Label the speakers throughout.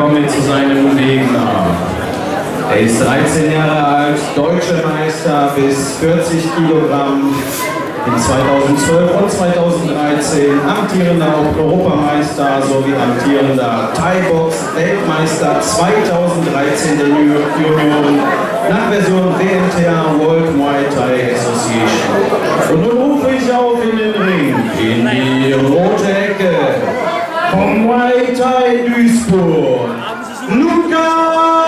Speaker 1: kommen wir zu seinem Gegner. Er ist 13 Jahre alt, deutscher Meister bis 40 Kilogramm. In 2012 und 2013 amtierender Europameister sowie amtierender Thaibox Weltmeister 2013 der Junioren nach Version WMTA World Muay Thai Association. Und nun rufe ich auf in den Ring, in die rote Ecke vom Muay Thai Duisburg, Luca!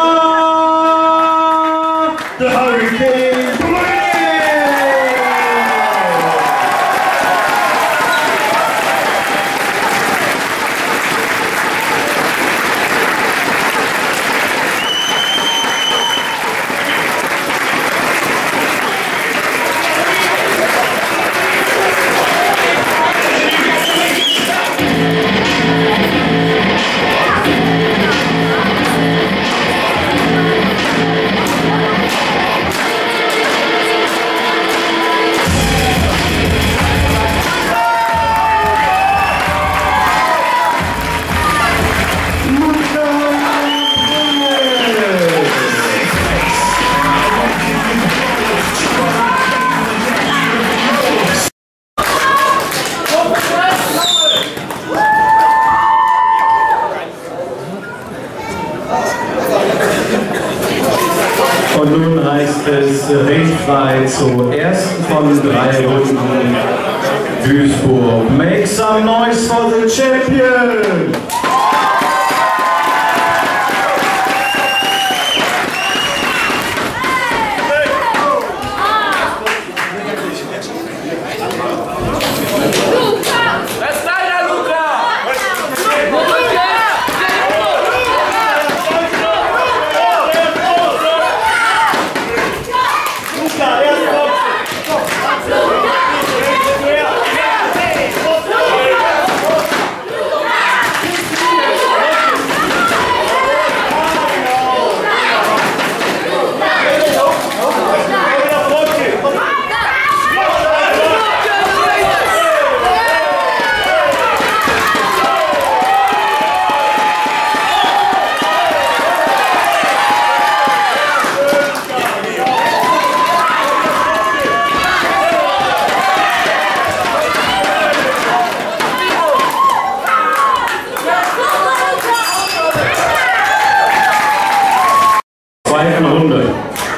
Speaker 1: Und nun heißt es ringfrei zur ersten von 3 Runden Duisburg. Make some noise for the champion! Zweiten Runde.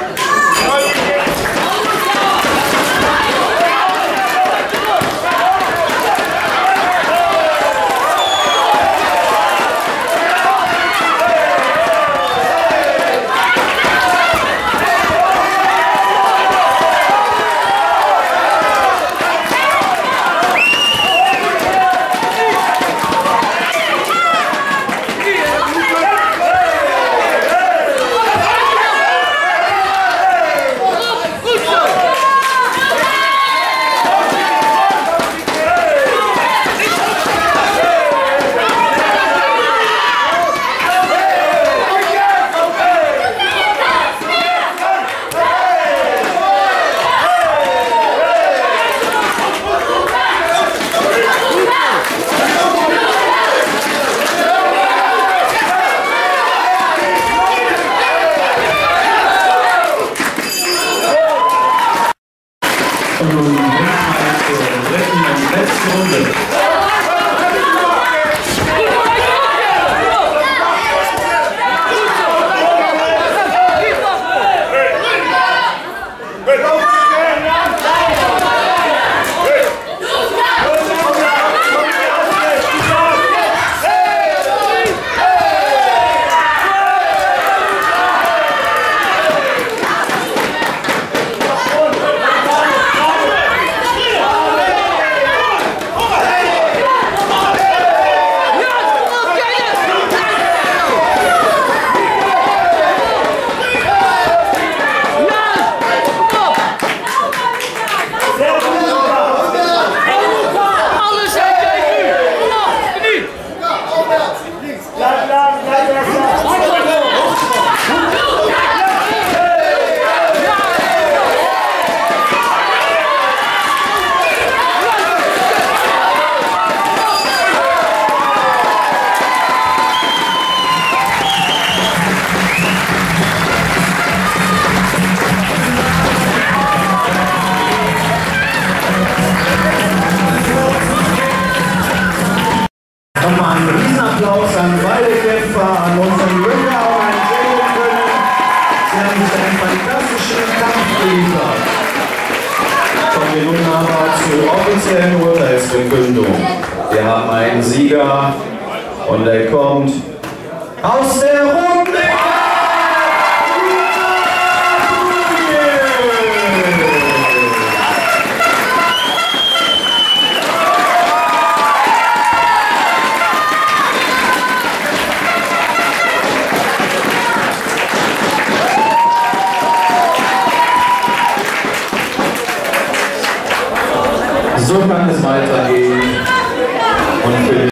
Speaker 1: Und nun zur dritten und letzten Runde.
Speaker 2: Hey!
Speaker 1: einen fantastischen Kampf geliefert. Kommen wir nun aber zur offiziellen Urteilsverkündung. Wir haben einen Sieger und er kommt aus der roten Ecke. So kann es weitergehen.